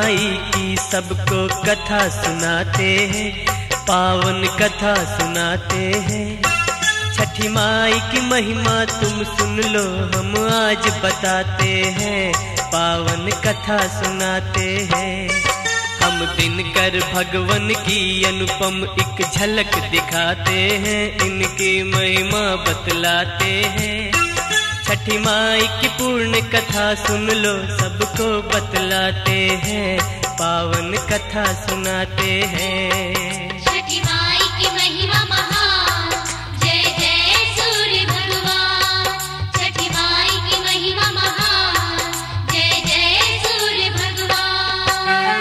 माई की सबको कथा सुनाते हैं, पावन कथा सुनाते हैं। छठी माई की महिमा तुम सुन लो, हम आज बताते हैं, पावन कथा सुनाते हैं। हम दिनकर भगवन की अनुपम एक झलक दिखाते हैं, इनकी महिमा बतलाते हैं। छठी माई की पूर्ण कथा सुन लो, सबको बतलाते हैं, पावन कथा सुनाते हैं। छठी माई की महिमा महान, जय जय सूर्य भगवान। छठी माई की महिमा महान, जय जय सूर्य भगवान।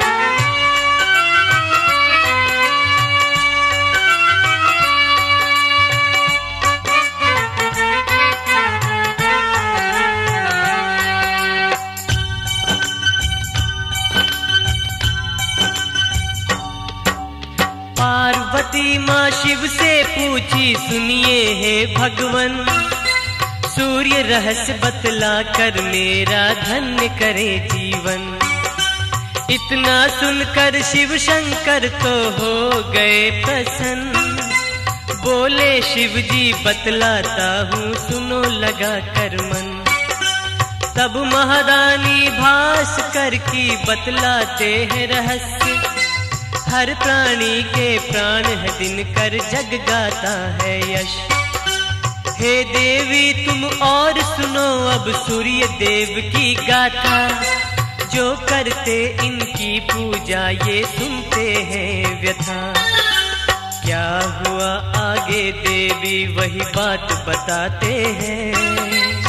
पार्वती माँ शिव से पूछी, सुनिए हे भगवन, सूर्य रहस्य बतला कर मेरा धन्य करे जीवन। इतना सुनकर शिव शंकर तो हो गए प्रसन्न, बोले शिव जी बतलाता हूँ सुनो लगा कर मन। तब महारानी भास्कर की बतलाते हैं रहस्य, हर प्राणी के प्राण है दिनकर जग गाता है यश। हे देवी तुम और सुनो अब सूर्य देव की गाथा, जो करते इनकी पूजा ये सुनते हैं व्यथा। क्या हुआ आगे देवी वही बात बताते हैं।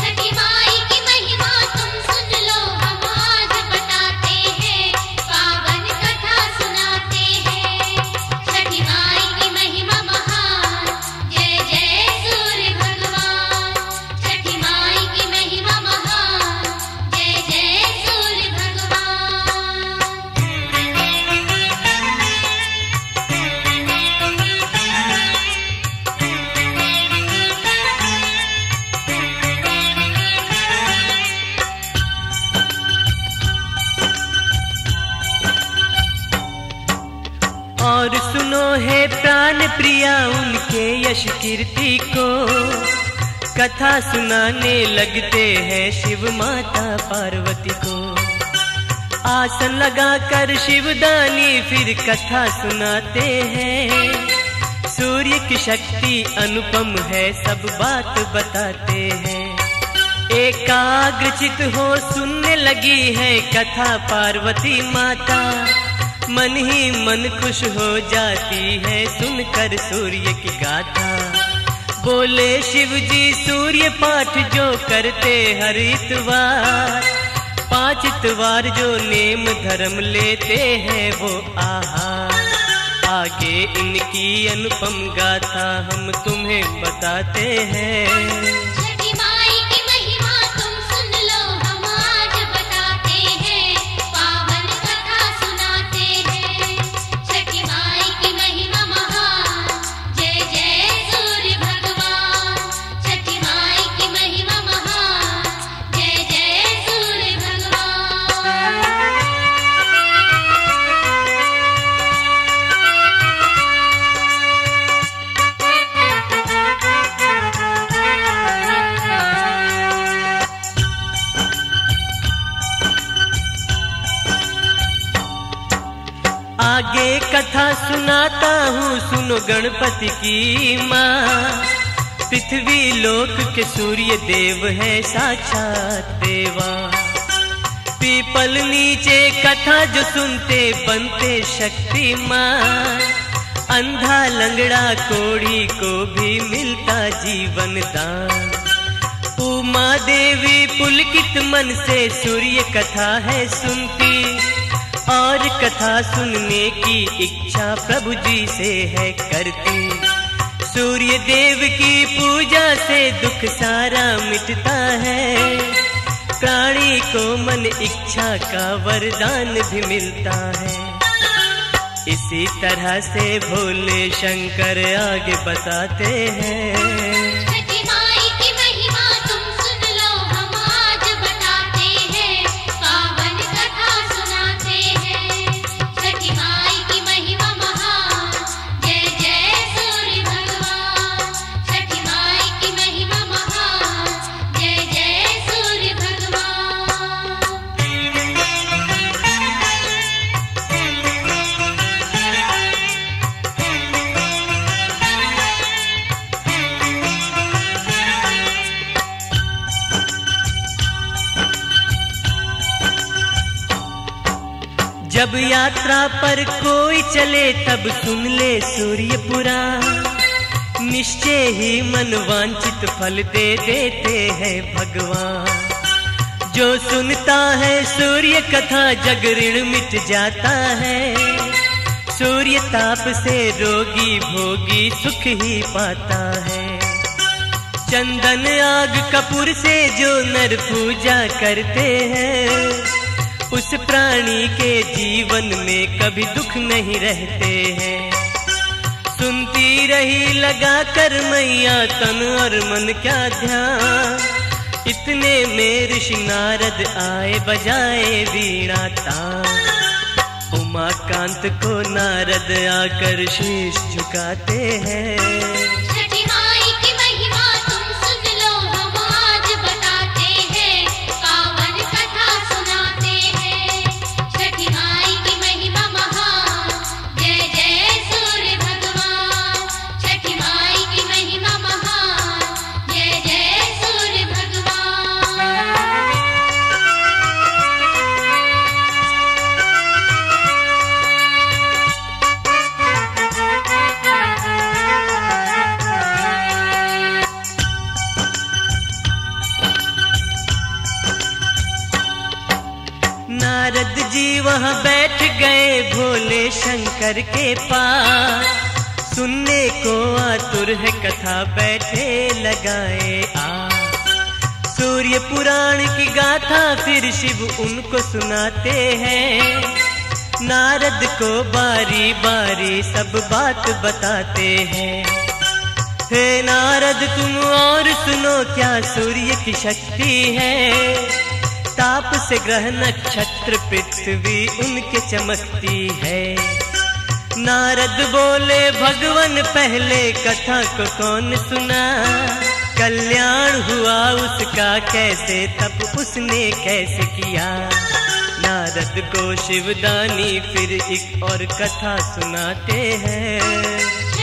और सुनो हे प्राण प्रिया उनके यश कीर्ति को, कथा सुनाने लगते हैं शिव माता पार्वती को। आसन लगाकर शिवदानी फिर कथा सुनाते हैं, सूर्य की शक्ति अनुपम है सब बात बताते हैं। एकाग्रचित हो सुनने लगी है कथा पार्वती माता, मन ही मन खुश हो जाती है सुनकर सूर्य की गाथा। बोले शिव जी सूर्य पाठ जो करते हर इतवार, 5 इतवार जो नेम धर्म लेते हैं वो आहार। आगे इनकी अनुपम गाथा हम तुम्हें बताते हैं। आगे कथा सुनाता हूँ सुनो गणपति की माँ, पृथ्वी लोक के सूर्य देव है साक्षात देवा। पीपल नीचे कथा जो सुनते बनते शक्तिमान, अंधा लंगड़ा कोढ़ी को भी मिलता जीवन दान। उमा देवी पुलकित मन से सूर्य कथा है सुनती, और कथा सुनने की इच्छा प्रभु जी से है करती। सूर्य देव की पूजा से दुख सारा मिटता है, प्राणी को मन इच्छा का वरदान भी मिलता है। इसी तरह से भोले शंकर आगे बताते हैं। छठी माई की महिमा तुम सुन लो, हम आज बताते हैं, पावन कथा सुनाते हैं। जब यात्रा पर कोई चले तब सुन ले सूर्य पुराण, निश्चय ही मन वांछित फल दे देते हैं भगवान। जो सुनता है सूर्य कथा जग ऋण मिट जाता है, सूर्य ताप से रोगी भोगी सुख ही पाता है। चंदन आग कपूर से जो नर पूजा करते हैं, उस प्राणी के जीवन में कभी दुख नहीं रहते हैं। सुनती रही लगा कर मैया तन और मन क्या ध्यान, इतने में ऋषि नारद आए बजाए वीणा तान। उमाकांत को नारद आकर शीश झुकाते हैं। नारद जी वहाँ बैठ गए भोले शंकर के पास, सुनने को आतुर है कथा बैठे लगाए आ। सूर्य पुराण की गाथा फिर शिव उनको सुनाते हैं, नारद को बारी बारी सब बात बताते हैं। हे नारद तुम और सुनो क्या सूर्य की शक्ति है, ताप से ग्रह नक्षत्र पृथ्वी उनके चमकती है। नारद बोले भगवान पहले कथा को कौन सुना, कल्याण हुआ उसका कैसे तप उसने कैसे किया। नारद को शिवदानी फिर एक और कथा सुनाते हैं।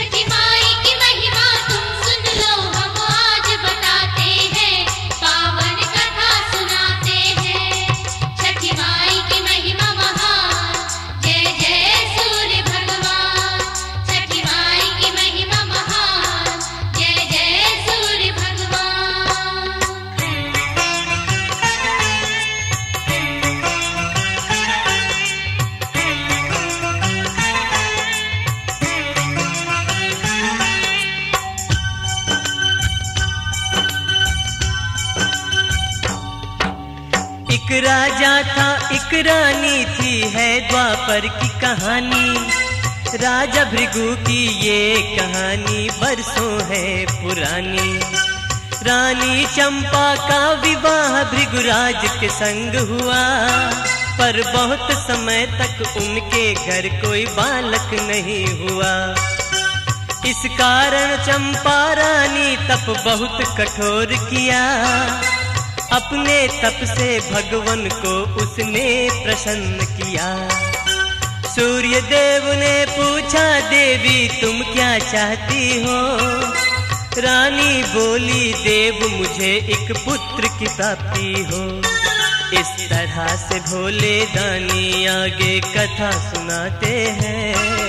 एक राजा था एक रानी थी है द्वापर की कहानी। राजा भृगु की ये कहानी बरसों है पुरानी। रानी चंपा का विवाह भृगुराज के संग हुआ, पर बहुत समय तक उनके घर कोई बालक नहीं हुआ। इस कारण चंपा रानी तप बहुत कठोर किया, अपने तप से भगवान को उसने प्रसन्न किया। सूर्य देव ने पूछा देवी तुम क्या चाहती हो। रानी बोली देव मुझे एक पुत्र की प्राप्ति हो। इस तरह से भोले दानी आगे कथा सुनाते हैं।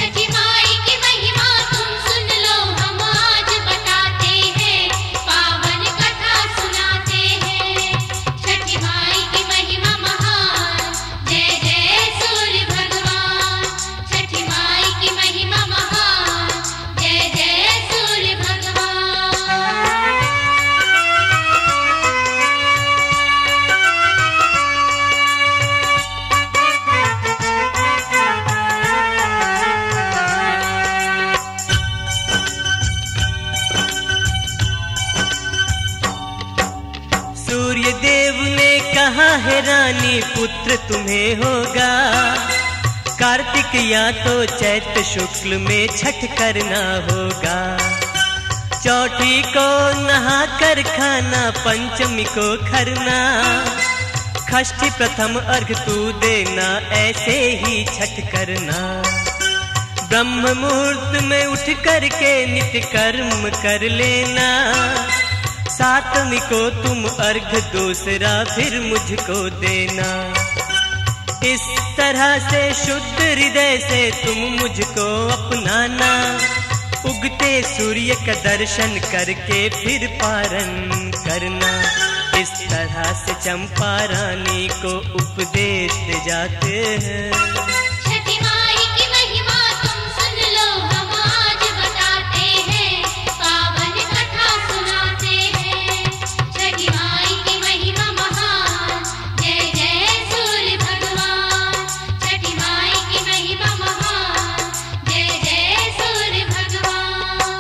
सूर्य देव ने कहा है रानी पुत्र तुम्हें होगा। कार्तिक या तो चैत्र शुक्ल में छठ करना होगा। चौठी को नहा कर खाना, पंचमी को खरना, षष्ठी प्रथम अर्घ तू देना, ऐसे ही छठ करना। ब्रह्म मुहूर्त में उठ करके नित्य कर्म कर लेना। सातवीं को तुम अर्घ दूसरा फिर मुझको देना। इस तरह से शुद्ध हृदय से तुम मुझको अपनाना, उगते सूर्य का दर्शन करके फिर पारण करना। इस तरह से चंपा रानी को उपदेश दे जाते हैं। छठी माई की महिमा तुम सुन लो, हम आज बताते हैं, पावन कथा सुनाते हैं। छठी माई की महिमा महान, जय जय सूर्य भगवान। छठी माई की महिमा महान, जय जय सूर्य भगवान।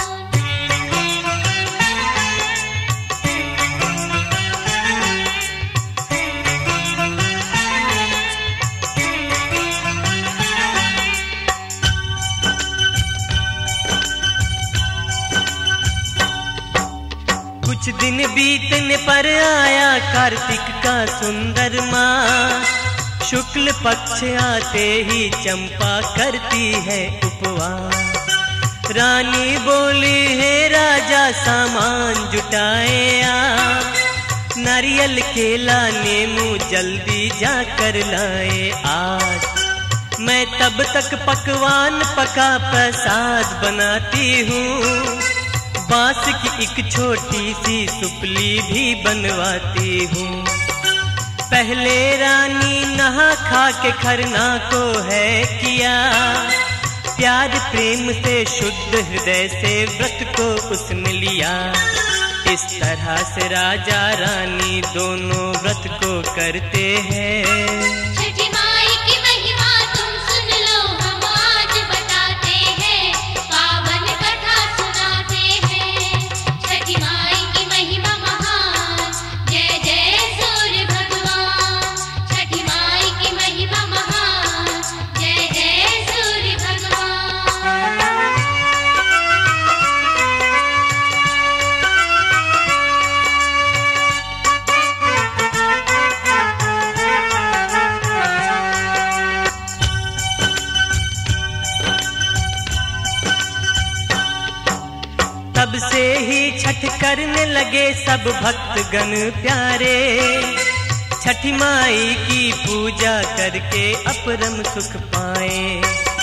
कुछ दिन बीतने पर आया कार्तिक का सुंदर मास, शुक्ल पक्ष आते ही चंपा करती है उपवास। रानी बोली है राजा सामान जुटाए आ, नारियल केला नींबू जल्दी जाकर लाए आज। मैं तब तक पकवान पका प्रसाद बनाती हूँ, बांस की एक छोटी सी सुपली भी बनवाती हूँ। पहले रानी नहा खा के खरना को है किया, प्यार प्रेम से शुद्ध हृदय से व्रत को उसने लिया। इस तरह से राजा रानी दोनों व्रत को करते हैं। छठी माई की महिमा तुम सुन लो, हम आज बताते हैं, पावन कथा सुनाते हैं। छठी माई की महिमा महान, जय जय सूर्य भगवान। छठी माई की महिमा महान, जय जय सूर्य भगवान। तब से ही छठ करने लगे सब भक्तगण प्यारे, छठी माई की पूजा करके अपरम सुख पाए।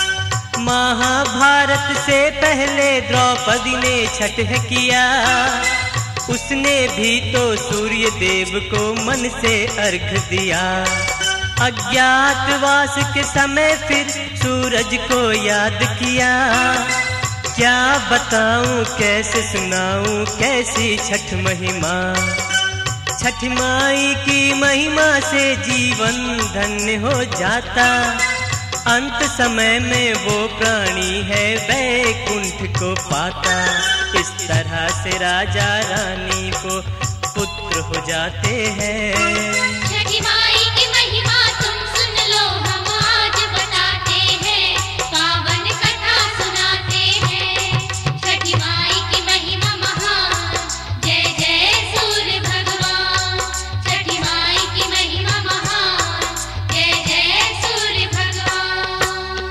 महाभारत से पहले द्रौपदी ने छठ किया, उसने भी तो सूर्य देव को मन से अर्घ दिया। अज्ञातवास के समय फिर सूरज को याद किया, क्या बताऊं कैसे सुनाऊं कैसी छठ महिमा। छठ माई की महिमा से जीवन धन्य हो जाता, अंत समय में वो प्राणी है वैकुंठ को पाता। इस तरह से राजा रानी को पुत्र हो जाते हैं। छठी माई की महिमा तुम सुन लो, हम आज बताते हैं, पावन कथा सुनाते हैं। छठी माई की महिमा महान, जय जय सूर्य भगवान। छठी माई की महिमा महान, जय जय सूर्य भगवान।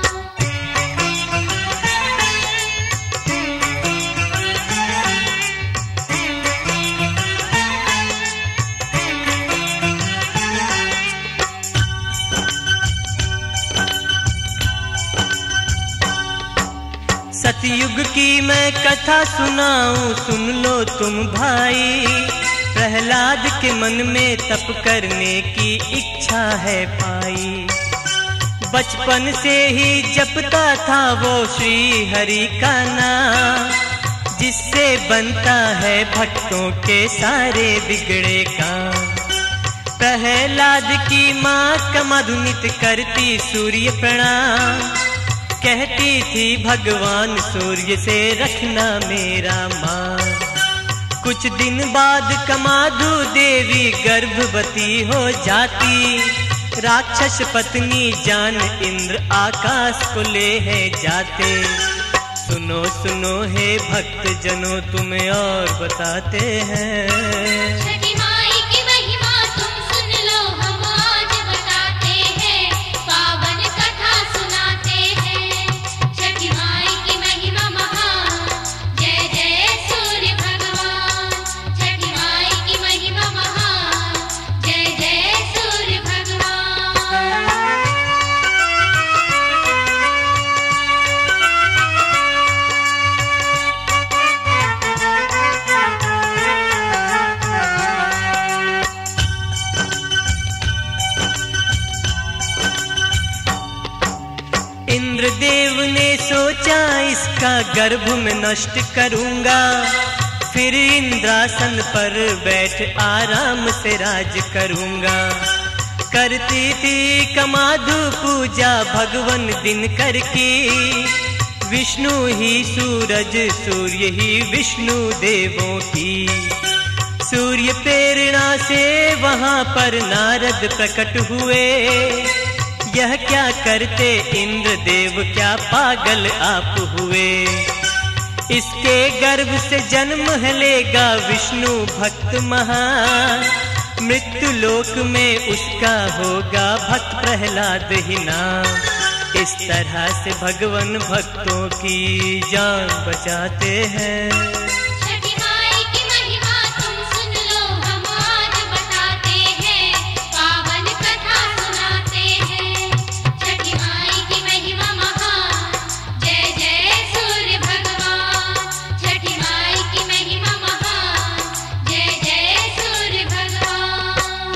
सतयुग की मैं कथा सुनाऊं सुन लो तुम भाई, प्रहलाद के मन में तप करने की इच्छा है पाई। बचपन से ही जपता था वो श्री हरि का नाम, जिससे बनता है भक्तों के सारे बिगड़े काम। प्रहलाद की माँ का मधुनित करती सूर्य प्रणाम, कहती थी भगवान सूर्य से रखना मेरा मान। कुछ दिन बाद कमाधु देवी गर्भवती हो जाती, राक्षस पत्नी जान इंद्र आकाश को ले है जाते। सुनो सुनो हे भक्त जनों तुम्हें और बताते हैं। छठी माई की महिमा तुम सुन लो, हम आज बताते हैं, पावन कथा सुनाते हैं। छठी माई की महिमा महान, जय जय सूर्य भगवान। छठी माई की महिमा महान, जय जय सूर्य भगवान। देव ने सोचा इसका गर्भ में नष्ट करूंगा, फिर इंद्रासन पर बैठ आराम से राज करूंगा। करती थी कमाधु पूजा भगवन दिन करके, विष्णु ही सूरज सूर्य ही विष्णु देवों की। सूर्य प्रेरणा से वहां पर नारद प्रकट हुए, यह क्या करते इंद्र देव, क्या पागल आप हुए। इसके गर्भ से जन्म लेगा विष्णु भक्त महान, मृत्यु लोक में उसका होगा भक्त प्रहलाद ही नाम। इस तरह से भगवान भक्तों की जान बचाते हैं। छठी माई की महिमा तुम सुन लो, हम आज बताते हैं, पावन कथा सुनाते हैं। छठी माई की महिमा महान, जय जय सूर्य भगवान। छठी माई की महिमा महान, जय जय सूर्य भगवान।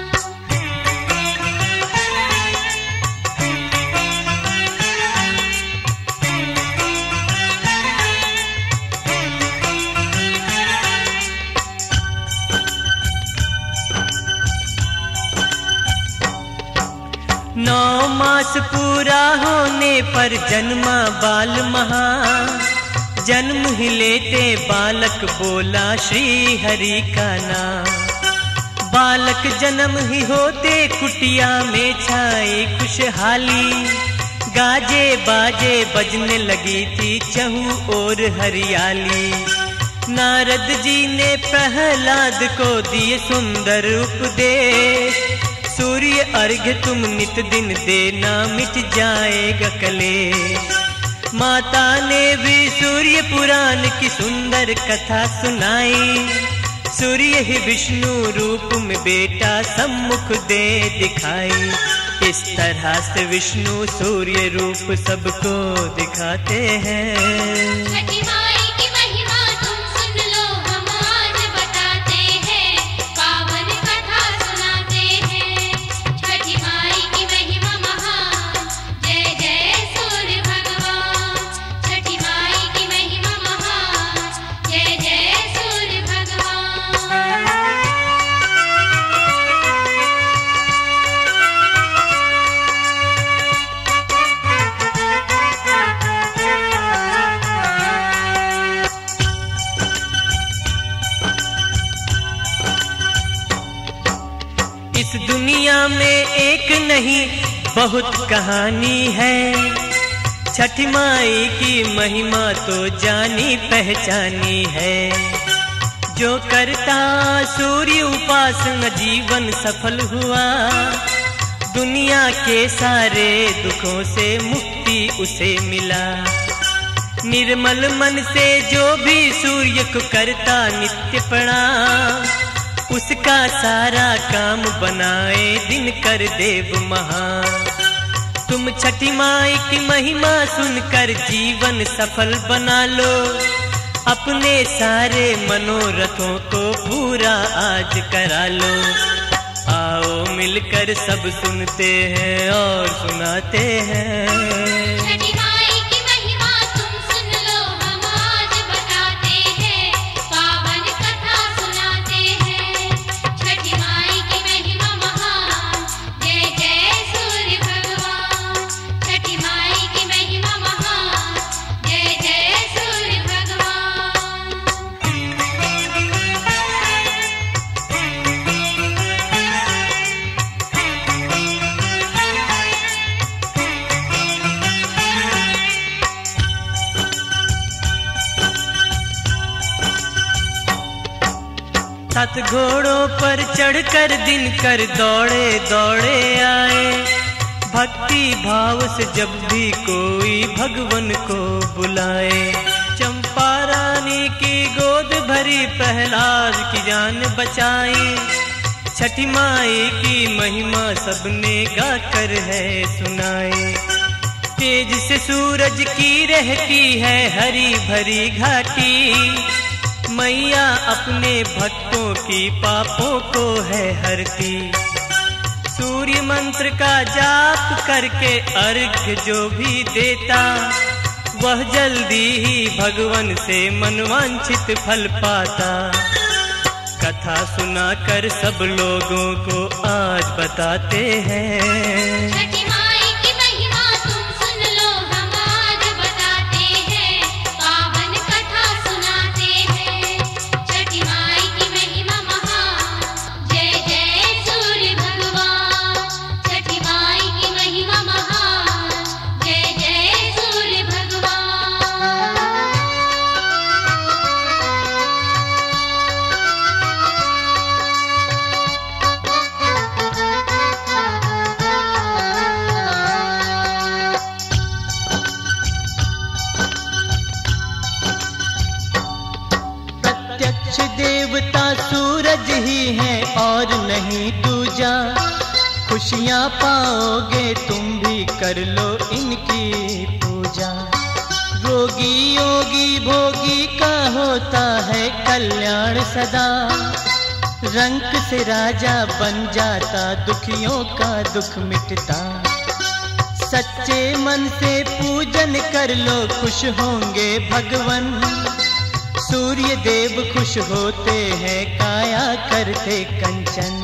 नौ मास पूरा होने पर जन्मा बाल महान, जन्म ही लेते बालक बोला श्री हरि का नाम। बालक जन्म ही होते कुटिया में छाई खुशहाली, गाजे बाजे बजने लगी थी चहु और हरियाली। नारद जी ने प्रहलाद को दिए सुंदर उपदेश, सूर्य अर्घ्य तुम नित दिन देना मिट जाएगा कलेश। माता ने भी सूर्य पुराण की सुंदर कथा सुनाई, सूर्य ही विष्णु रूप में बेटा सम्मुख दे दिखाई। इस तरह से विष्णु सूर्य रूप सबको दिखाते हैं। छठी माई की महिमा तुम सुन लो, हम आज बताते हैं, पावन कथा सुनाते हैं। छठी माई की महिमा महान, जय जय सूर्य भगवान। छठी माई की महिमा महान, जय जय सूर्य भगवान। इस दुनिया में एक नहीं बहुत कहानी है, छठी माई की महिमा तो जानी पहचानी है। जो करता सूर्य उपासना जीवन सफल हुआ, दुनिया के सारे दुखों से मुक्ति उसे मिला। निर्मल मन से जो भी सूर्य को करता नित्य प्रणाम, उसका सारा काम बनाए दिन कर देव महान। तुम छठी माई की महिमा सुनकर जीवन सफल बना लो, अपने सारे मनोरथों को पूरा आज करा लो। आओ मिलकर सब सुनते हैं और सुनाते हैं। छठी माई की महिमा तुम सुन लो, हम आज बताते हैं, पावन कथा सुनाते हैं। छठी माई की महिमा महान, जय जय सूर्य भगवान। छठी माई की महिमा महान, जय जय सूर्य भगवान। सात घोड़ों पर चढ़कर दिन कर दौड़े दौड़े आए, भक्ति भाव से जब भी कोई भगवन को बुलाए। चंपा रानी की गोद भरी प्रहलाद की जान बचाई, छठी माई की महिमा सबने गाकर है सुनाई। तेज से सूरज की रहती है हरी भरी घाटी, मैया अपने भक्तों की पापों को है हरती। सूर्य मंत्र का जाप करके अर्घ जो भी देता, वह जल्दी ही भगवान से मनवांछित फल पाता। कथा सुनाकर सब लोगों को आज बताते हैं, छठी माई की महिमा तुम सुन लो, हम आज बताते हैं, पावन कथा सुनाते हैं। छठी माई की महिमा महान, जय जय सूर्य भगवान। छठी माई की महिमा महान, जय जय सूर्य भगवान। प्रत्यक्ष देवता सूरज ही है और नहीं दूजा। खुशियाँ पाओगे तुम भी, कर लो इनकी पूजा। रोगी योगी भोगी का होता है कल्याण सदा, रंक से राजा बन जाता, दुखियों का दुख मिटता। सच्चे मन से पूजन कर लो, खुश होंगे भगवन। सूर्य देव खुश होते हैं, काया करते कंचन।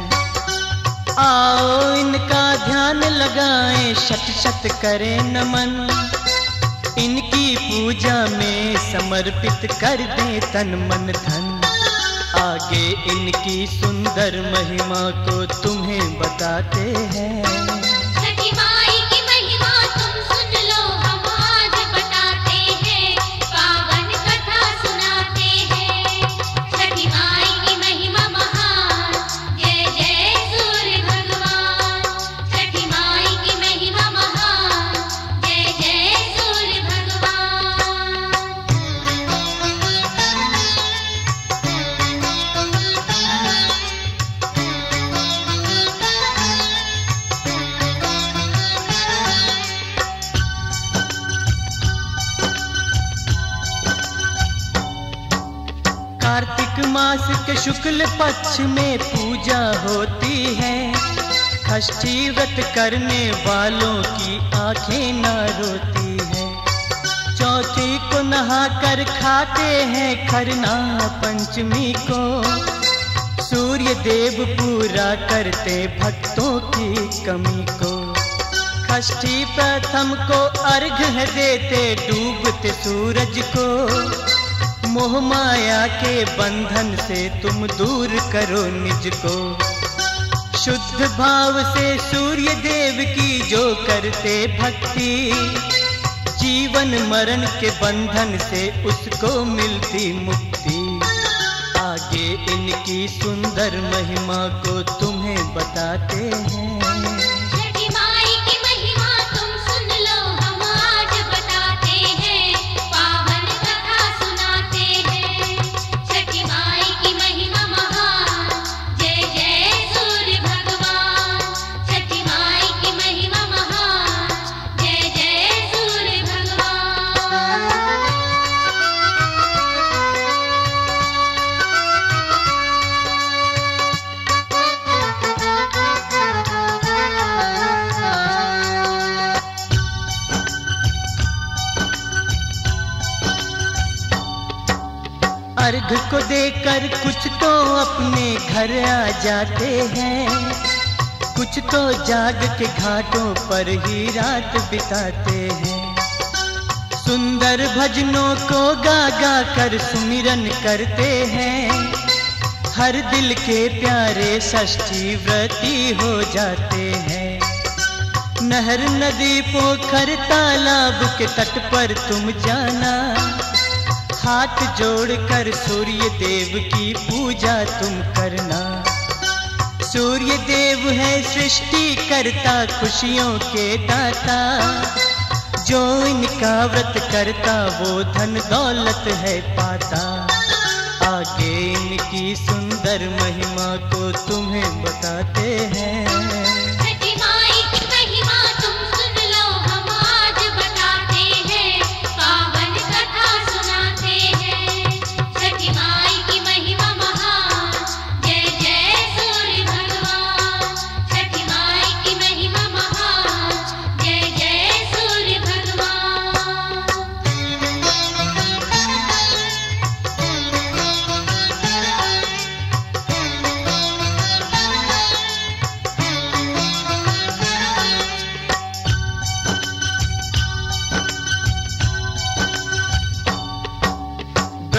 आओ इनका ध्यान लगाएं, शत शत करें नमन। इनकी पूजा में समर्पित कर दें तन मन धन। आगे इनकी सुंदर महिमा को तुम्हें बताते हैं। छठी माई की महिमा तुम सुन लो, हम आज बताते हैं, पावन कथा सुनाते हैं। छठी माई की महिमा महान, जय जय सूर्य भगवान। छठी माई की महिमा महान, जय जय सूर्य भगवान। कार्तिक मास के शुक्ल पक्ष में पूजा होती है। षष्ठी व्रत करने वालों की आंखें न रोती है। चौथी को नहा कर खाते हैं खरना, पंचमी को सूर्य देव पूरा करते भक्तों की कमी को। षष्ठी प्रथम को अर्घ देते डूबते सूरज को। मोह माया के बंधन से तुम दूर करो निज को। शुद्ध भाव से सूर्य देव की जो करते भक्ति, जीवन मरण के बंधन से उसको मिलती मुक्ति। आगे इनकी सुंदर महिमा को तुम्हें बताते हैं। छठी माई की महिमा तुम सुन लो, हम आज बताते हैं, पावन कथा सुनाते हैं। छठी माई की महिमा महान, जय जय सूर्य भगवान। छठी माई की महिमा महान, जय जय सूर्य भगवान। अर्घ को देकर कुछ तो अपने घर आ जाते हैं। कुछ तो जाग के घाटों पर ही रात बिताते हैं। सुंदर भजनों को गा गा कर सुमिरन करते हैं। हर दिल के प्यारे षष्ठी व्रती हो जाते हैं। नहर नदी पोखर तालाब के तट पर तुम जाना। हाथ जोड़कर सूर्य देव की पूजा तुम करना। सूर्य देव है सृष्टि करता, खुशियों के दाता। जो इनका व्रत करता वो धन दौलत है पाता। आगे इनकी सुंदर महिमा को तुम्हें बताते हैं। छठी माई की महिमा तुम सुन लो, हम आज बताते हैं, पावन कथा सुनाते हैं। छठी माई की महिमा महान, जय जय सूर्य भगवान। छठी माई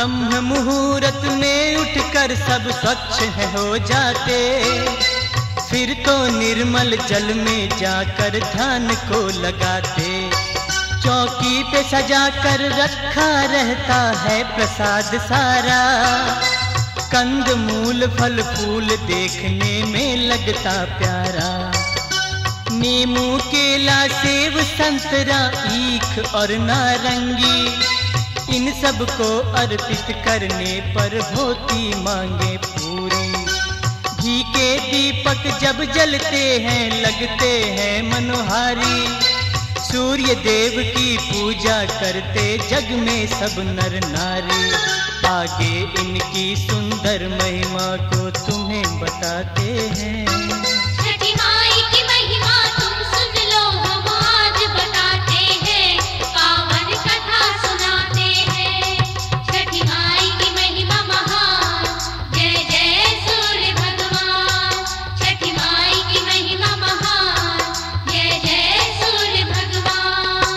ब्रह्म मुहूर्त में उठकर सब स्वच्छ है हो जाते, फिर तो निर्मल जल में जाकर ध्यान को लगाते। चौकी पे सजाकर रखा रहता है प्रसाद सारा, कंद मूल फल फूल देखने में लगता प्यारा। नींबू केला सेब संतरा ईख और नारंगी, इन सब को अर्पित करने पर होती मांगे पूरी। घी के दीपक जब जलते हैं लगते हैं मनोहारी, सूर्य देव की पूजा करते जग में सब नर नारी। आगे इनकी सुंदर महिमा को तुम्हें बताते हैं। छठी माई की महिमा तुम सुन लो, हम आज बताते हैं, पावन कथा सुनाते हैं। छठी माई की महिमा महान, जय जय सूर्य भगवान। छठी माई की महिमा महान, जय जय सूर्य भगवान।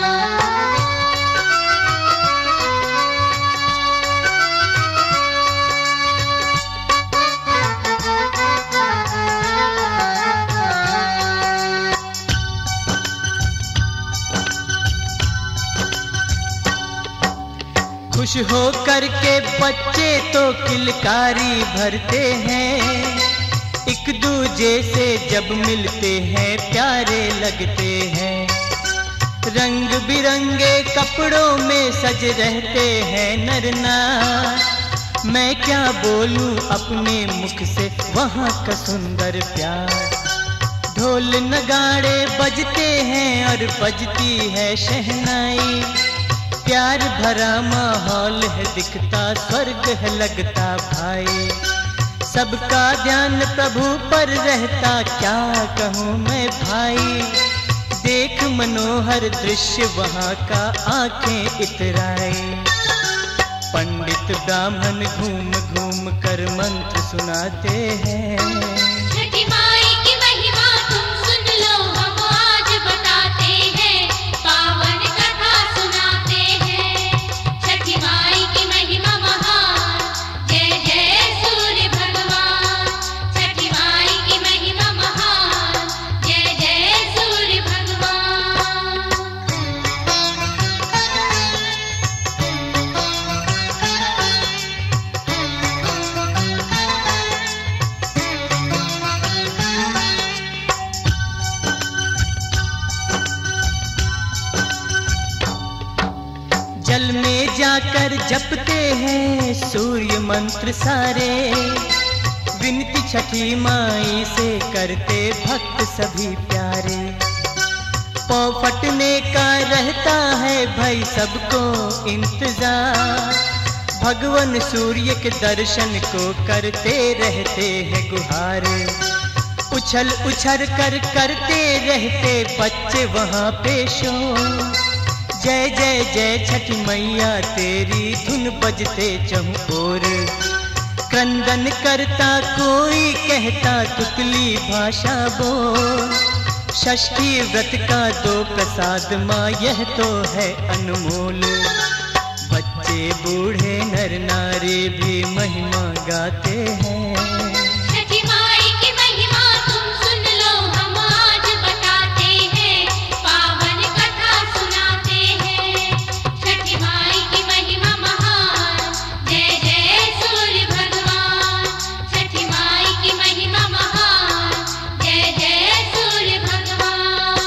खुश हो करके बच्चे तो किलकारी भरते हैं, एक दूजे से जब मिलते हैं प्यारे लगते हैं। रंग बिरंगे कपड़ों में सज रहते हैं नर नार, मैं क्या बोलूं अपने मुख से वहाँ का सुंदर प्यार। ढोल नगाड़े बजते हैं और बजती है शहनाई, प्यार भरा माहौल है दिखता स्वर्ग है लगता भाई। सबका ध्यान प्रभु पर रहता क्या कहूँ मैं भाई, देख मनोहर दृश्य वहाँ का आंखें इतराई। पंडित ब्राह्मण घूम घूम कर मंत्र सुनाते हैं। छठी माई की महिमा तुम सुन लो, हम आज बताते हैं, पावन कथा सुनाते हैं। छठी माई की महिमा महान, जय जय सूर्य भगवान। छठी माई की महिमा महान, जय जय सूर्य भगवान। जल में जाकर जपते हैं सूर्य मंत्र सारे, विनती छठी माई से करते भक्त सभी प्यारे। पाँव फटने का रहता है भाई सबको इंतजार, भगवान सूर्य के दर्शन को करते रहते हैं गुहार। उछल उछल कर करते रहते बच्चे वहाँ पे शोर, जय जय जय छठी मैया तेरी धुन बजते चहुं ओर। क्रंदन करता कोई कहता तुतली भाषा बोल, षष्ठी व्रत का दो प्रसाद माँ यह तो है अनमोल। बच्चे बूढ़े नर नारी भी महिमा गाते हैं। छठी माई की महिमा तुम सुन लो, हम आज बताते हैं, पावन कथा सुनाते हैं। छठी माई की महिमा महान, जय जय सूर्य भगवान। छठी माई की महिमा महान, जय जय सूर्य भगवान।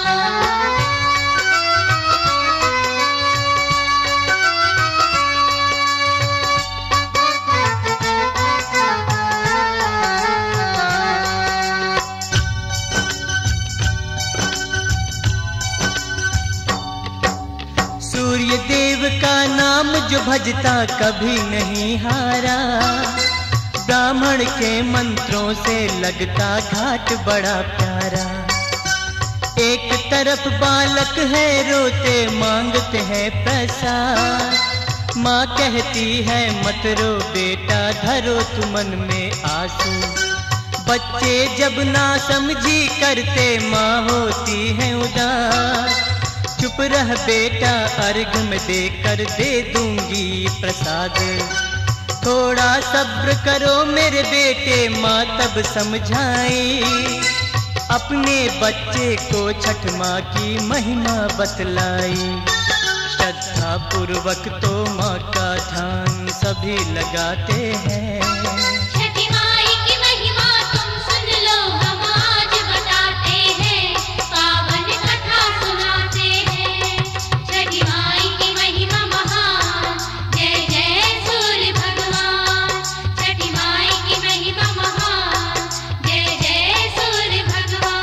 सूर्य देव का नाम जो भजता कभी नहीं हारा, ब्राह्मण के मंत्रों से लगता घाट बड़ा प्यारा। एक तरफ बालक है रोते मांगते हैं प्रसाद, माँ कहती है मत रो बेटा धरो तू मन में आंसू। बच्चे जब ना समझी करते माँ होती है उदास, चुप रह बेटा अर्घ में देकर दे दूंगी प्रसाद। थोड़ा सब्र करो मेरे बेटे, माँ तब समझाई, अपने बच्चे को छठ माँ की महिमा बतलाई। श्रद्धा पूर्वक तो माँ का ध्यान सभी लगाते हैं। छठी माई की महिमा तुम सुन लो, हम आज बताते हैं, पावन कथा सुनाते हैं। छठी माई की महिमा महान, जय जय सूर्य भगवान। छठी माई की महिमा महान, जय जय सूर्य भगवान।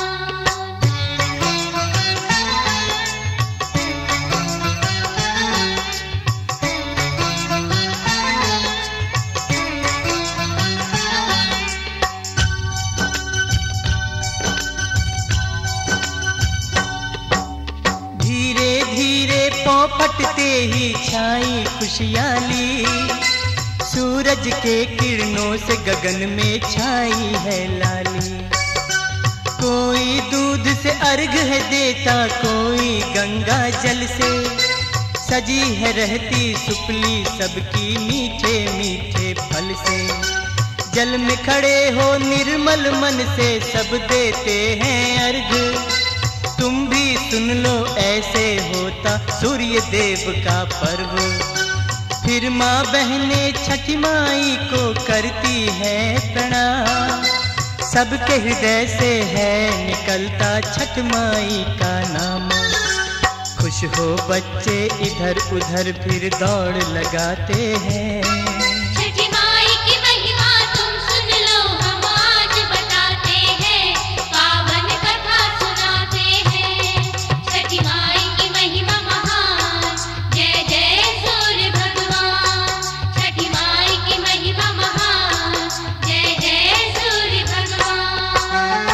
धीरे धीरे पाँव फटते ही छाई खुशहाली, सूरज के किरणों से गगन में छाई है लाली। कोई दूध से अर्घ है देता, कोई गंगा जल से, सजी है रहती सुपली सबकी मीठे मीठे फल से। जल में खड़े हो निर्मल मन से, सब देते हैं अर्घ। तुम भी सुन लो ऐसे होता सूर्य देव का पर्व। फिर माँ बहने छठी माई को करती है प्रणाम, सबके हृदय से है निकलता छठ माई का नाम। खुश हो बच्चे इधर उधर फिर दौड़ लगाते हैं। छठी माई की महिमा तुम सुन लो, हम आज बताते हैं, पावन कथा सुनाते हैं। छठी माई की महिमा महान, जय जय सूर्य भगवान। छठी माई की महिमा महान, जय जय सूर्य भगवान।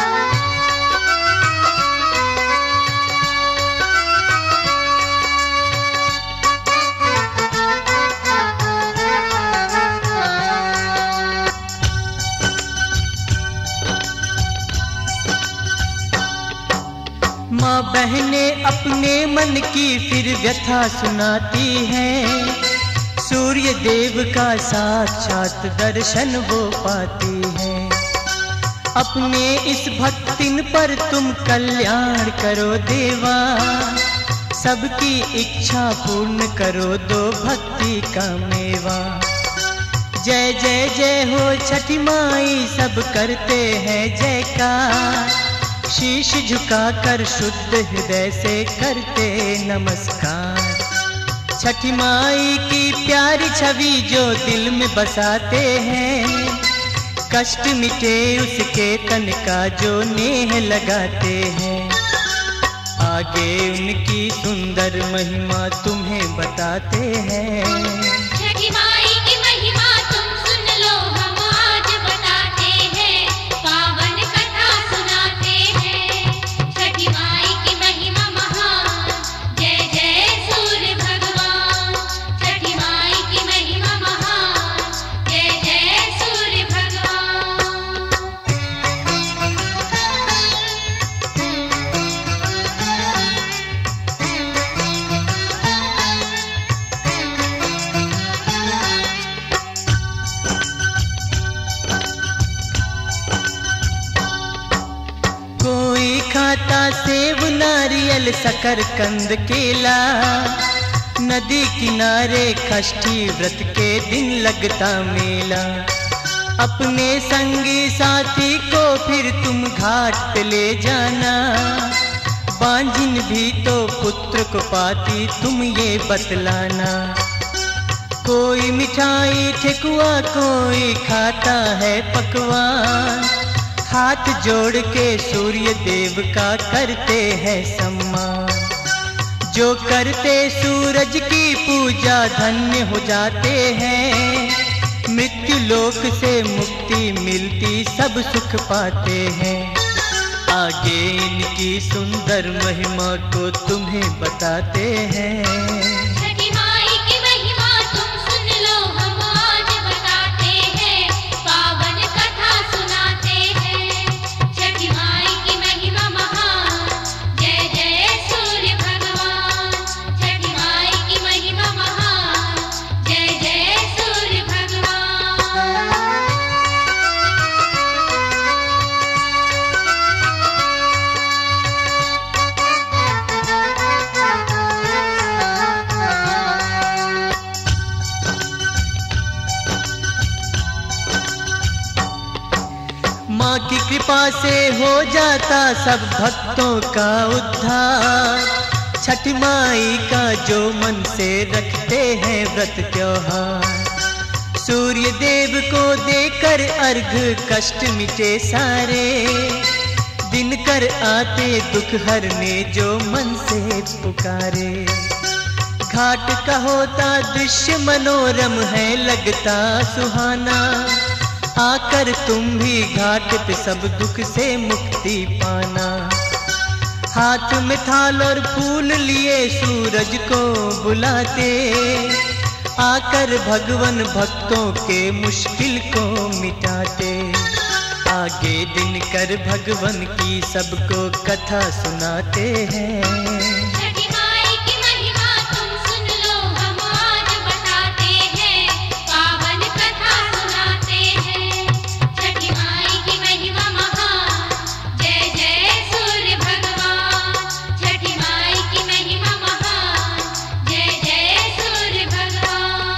माँ बहने अपने मन की फिर व्यथा सुनाती हैं, सूर्य देव का साक्षात दर्शन वो पाती हैं। अपने इस भक्तिन पर तुम कल्याण करो देवा, सबकी इच्छा पूर्ण करो दो भक्ति का मेवा। जय जय जय हो छठी माई सब करते हैं जयकार, शीश झुकाकर शुद्ध हृदय से करते नमस्कार। छठी माई की प्यारी छवि जो दिल में बसाते हैं, कष्ट मिटे उसके तन का जो नेह लगाते हैं। आगे उनकी सुंदर महिमा तुम्हें बताते हैं। छठी माई की महिमा तुम सुन लो, हम आज बताते हैं, पावन कथा सुनाते हैं। छठी माई की महिमा महान, जय जय सूर्य भगवान। छठी माई की महिमा महान, जय जय सूर्य भगवान। कोई खाता सेब नारियल शकरकंद केला, नदी किनारे षष्ठी व्रत के दिन लगता मेला। अपने संगी साथी को फिर तुम घाट पे ले जाना, बांझिन भी तो पुत्र को पाती तुम ये बतलाना। कोई मिठाई ठेकुआ कोई खाता है पकवान, हाथ जोड़ के सूर्य देव का करते हैं सम्मान। जो करते सूरज की पूजा धन्य हो जाते हैं, मृत्यु लोक से मुक्ति मिलती सब सुख पाते हैं। आगे इनकी सुंदर महिमा को तुम्हें बताते हैं। छठी माई की महिमा महान, जय जय सूर्य भगवान। से हो जाता सब भक्तों का उद्धार। छठ माई का जो मन से रखते हैं व्रत त्योहार। सूर्य देव को देकर अर्घ कष्ट मिटे सारे। दिन कर आते दुख हरने जो मन से पुकारे। घाट का होता दृश्य मनोरम है लगता सुहाना। आकर तुम भी घाट पे सब दुख से मुक्ति पाना। हाथ में थाल और फूल लिए सूरज को बुलाते। आकर भगवन भक्तों के मुश्किल को मिटाते। आगे दिन कर भगवन की सबको कथा सुनाते हैं। छठी माई की महिमा तुम सुन लो, हम आज बताते हैं, पावन कथा सुनाते हैं। छठी माई की महिमा महान, जय जय सूर्य भगवान। छठी माई की महिमा महान, जय जय सूर्य भगवान।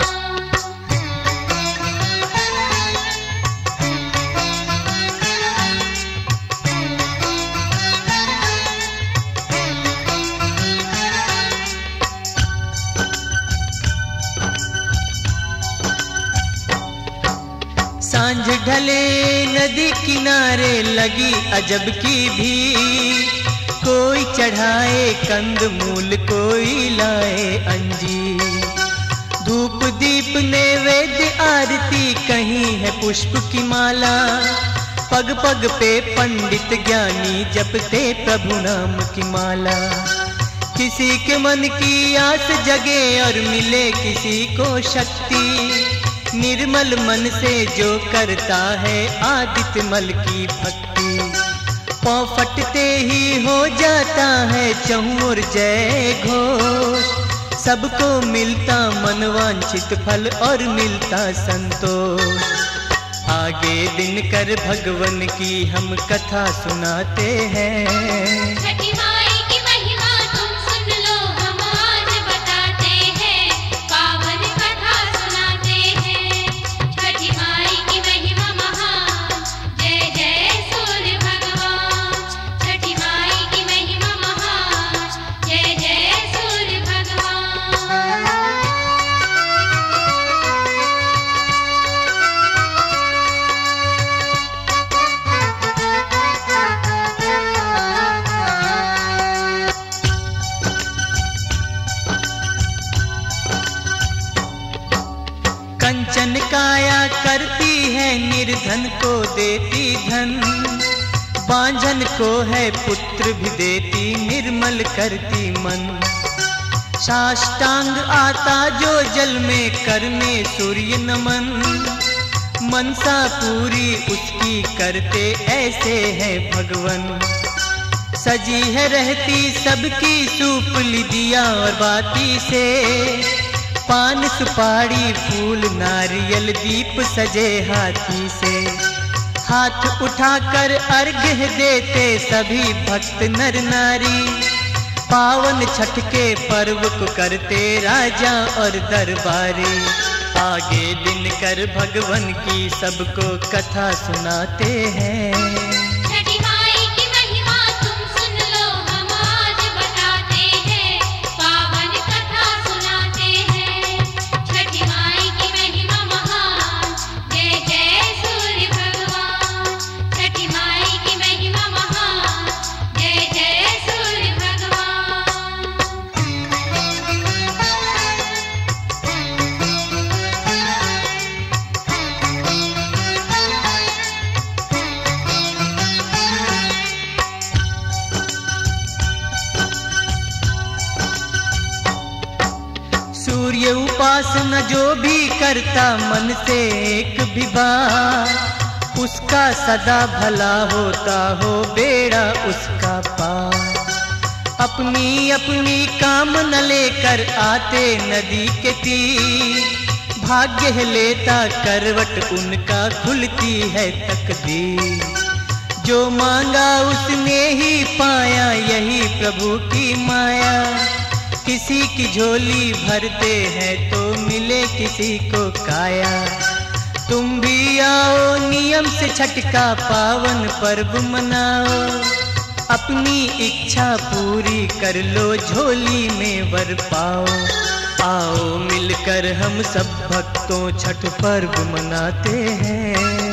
सांझ ढले नदी किनारे लगी अजब की भीड़। कोई चढ़ाए कंद मूल कोई लाए अंजीर। धूप दीप नैवेद्य आरती कहीं है पुष्प की माला। पग पग पे पंडित ज्ञानी जपते प्रभु नाम की माला। किसी के मन की आस जगे और मिले किसी को शक्ति। निर्मल मन से जो करता है आदित्य मल की भक्ति। पाँव फटते ही हो जाता है चहुर जय घोष। सबको मिलता मनवांछित फल और मिलता संतोष। आगे दिन कर भगवन की हम कथा सुनाते हैं। छठी माई की महिमा तुम सुन लो, हम आज बताते हैं, पावन कथा सुनाते हैं। छठी माई की महिमा महान, जय जय सूर्य भगवान। छठी माई की महिमा महान, जय जय सूर्य भगवान। कंचन काया करती है निर्धन को देती धन। बांझन को है पुत्र भी देती निर्मल करती मन। साष्टांग आता जो जल में करने सूर्य नमन। मनसा पूरी उसकी करते ऐसे है भगवन। सजी है रहती सबकी सूपली दिया और बाती से। पान सुपारी फूल नारियल दीप सजे हाथी से। हाथ उठाकर अर्घ्य देते सभी भक्त नर नारी। पावन छठ के पर्व को करते राजा और दरबारी। आगे दिन कर भगवन की सबको कथा सुनाते हैं। छठी माई की महिमा तुम सुन लो, हम आज बताते हैं, पावन कथा सुनाते हैं। छठी माई की महिमा महान, जय जय सूर्य भगवान। छठी माई की महिमा महान, जय जय सूर्य भगवान। सूर्य उपासना जो भी करता मन से एक भी बार। उसका सदा भला होता हो बेड़ा उसका पार। अपनी अपनी कामना लेकर आते नदी के तीर। भाग्य है लेता करवट उनका खुलती है तकदीर। जो मांगा उसने ही पाया यही प्रभु की माया। किसी की झोली भरते हैं तो मिले किसी को काया। तुम भी आओ नियम से छठ का पावन पर्व मनाओ, अपनी इच्छा पूरी कर लो झोली में वर पाओ। आओ मिलकर हम सब भक्तों छठ पर्व मनाते हैं।